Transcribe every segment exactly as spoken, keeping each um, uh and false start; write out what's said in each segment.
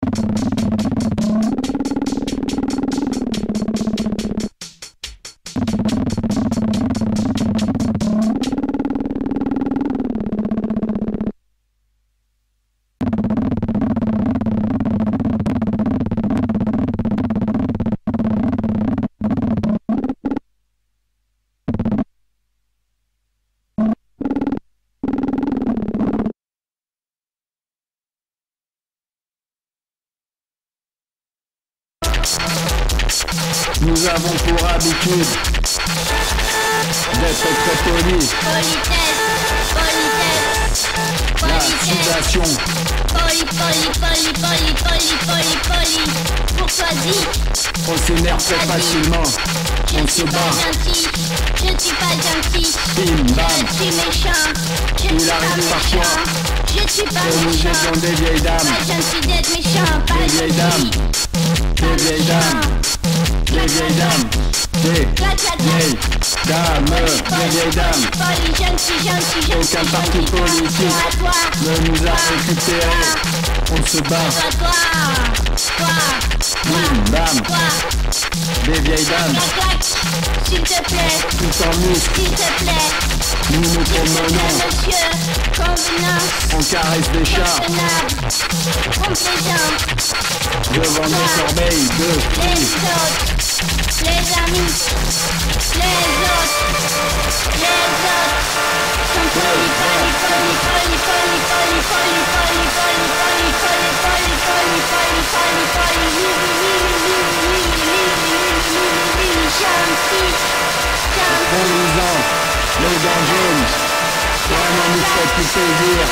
Nous avons pour habitude d'être très polis. Politesse, politesse, La politesse. sudation, Poli, poli, poli, poli, poli, poli, poli. Courtoisie, on s'énerve très facilement. je On ne se suis pas bat. gentil, je ne suis pas gentil. Bim, bam. Je suis méchant, je ne Il suis pas arrive méchant. parfois Je suis pas que nous méchant. étions des vieilles dames. Pas gentil d'être méchant, pas Des vieilles dames. gentil. Des vieilles dames. Des vieilles dames. Des Clac, clac, vieilles dames. Des vieilles dames. Poli, gentil, gentil, gentil, Aucun parti gentil. politique Toi, toi, ne nous a récupérés. On se bat. toi, toi, toi, Bim, bam. toi. Des vieilles dames. Clac, clac, s'il te plaît, Tout en muscle. s'il te plaît. Nous nous S'il te plaît, promenons. monsieur, convenance, On caresse des chats. convenable, complaisant. Devant des corbeilles de Les fruits. autres, les amis, les autres, les autres sont polis, polis, polis, polis, polis, polis, polis, polis, polis, polis, polis, polis, polis, polis, polis, polis, lili, lili, lili, lili, lili, lili, lili, gentil, gentil. Conduisant les dents jaunes. Vraiment nous fait plus plaisir.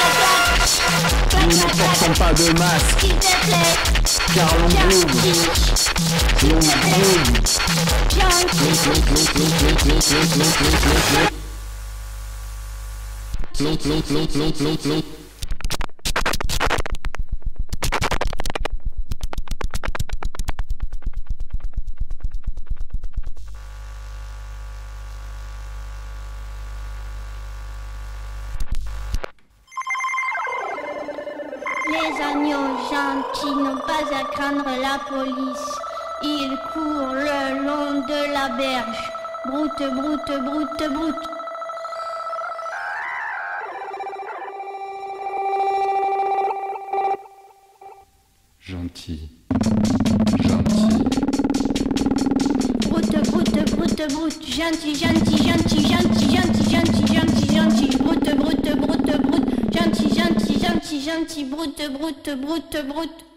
Nous ne portons pas de masque. S'il te plaît, Car l'on groove. gentil, L'on groove. gentil. Les agneaux gentils n'ont pas à craindre la police. Ils courent le long de la berge. Broute, broute, broute, broute. Gentil. Gentil. Broute, broute, broute, broute. Gentil, gentil, gentil, gentil, gentil, gentil, gentil, gentil. Broute, broute, broute, broute. Gentil, gentil, gentil, gentil. Broute, broute, broute, broute.